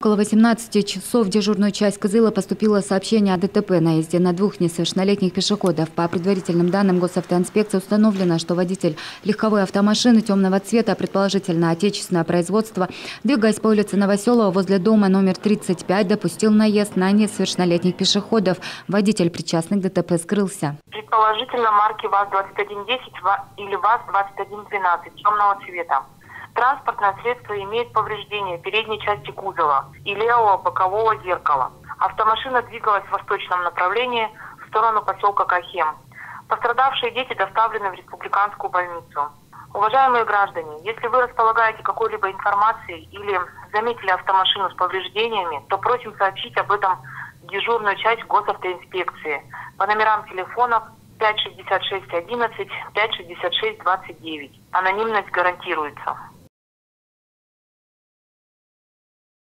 Около 18 часов в дежурную часть Кызыла поступило сообщение о ДТП на езде на двух несовершеннолетних пешеходов. По предварительным данным госавтоинспекции установлено, что водитель легковой автомашины темного цвета, предположительно отечественного производства, двигаясь по улице Новоселова возле дома номер 35, допустил наезд на несовершеннолетних пешеходов. Водитель, причастный к ДТП, скрылся. Предположительно марки ВАЗ-2110 или ВАЗ-2112 темного цвета. Транспортное средство имеет повреждения передней части кузова и левого бокового зеркала. Автомашина двигалась в восточном направлении в сторону поселка Кахем. Пострадавшие дети доставлены в республиканскую больницу. Уважаемые граждане, если вы располагаете какой-либо информацией или заметили автомашину с повреждениями, то просим сообщить об этом в дежурную часть госавтоинспекции по номерам телефонов 56611, 56629. Анонимность гарантируется.